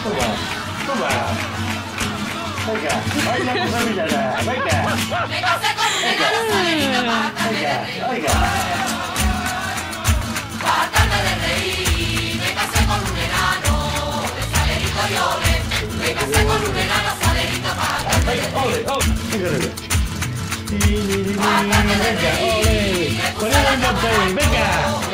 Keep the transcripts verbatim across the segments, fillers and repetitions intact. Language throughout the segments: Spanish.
Toma, toma. Venga, baila cosa villana, venga. Venga, venga, venga. Bastante de reír, me casé con un enano, de salerito y ole. Me casé con un enano, salerito para Venga, ole, ole. Venga, venga. Venga, ole. Ponelo en botella, venga.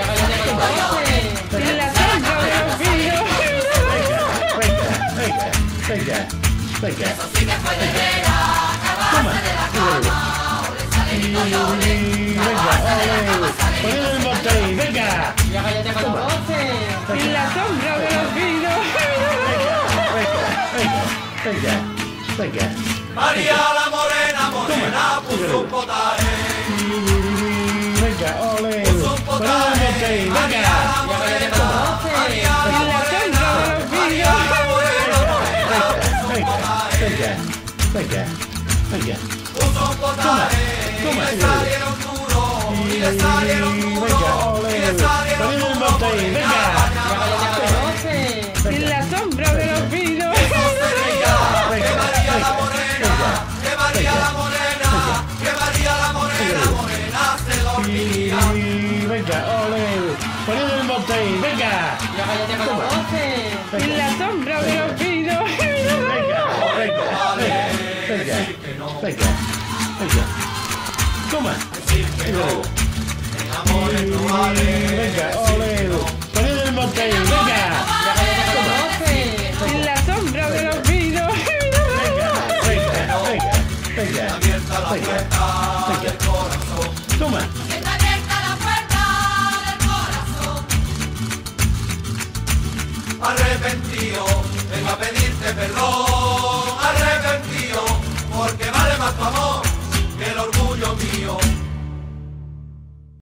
En la sombra de los vidrios. Venga, venga, venga, venga. eso sí que fue de veras, acabarse de la cama, o de salerito y ole. Venga, ole. Ponelo en botella, venga. En la sombra de los vidrios. Venga, venga, venga. María la morena, morena, puso un potaje. Venga, ole. Puso un Ponelo en potaje. botella, María venga. la morena, María la En la morena, sombra de los María vidrios. la morena, morena, puso un Venga, potaje. venga, venga, venga. Puso un potaje. Y Toma, le toma. salieron duros, y le salieron Venga, duros, ole. y le salieron Ponelo en duros. botella, venga. En la sombra de los vidrios. Que María la morena, que María la morena, que María la morena, morena se dormía. Venga, ole. Ponelo en botella, venga. En la sombra de los vidrios. Venga, venga, venga, venga, venga. Toma. Decir que no, el amor es no vale. Venga, ole. Ponelo en botella, venga. En la sombra de los vidrios. Venga, venga, venga, venga. Abierta la puerta del corazón. Toma. Está abierta la puerta del corazón. Arrepentido, vengo a pedir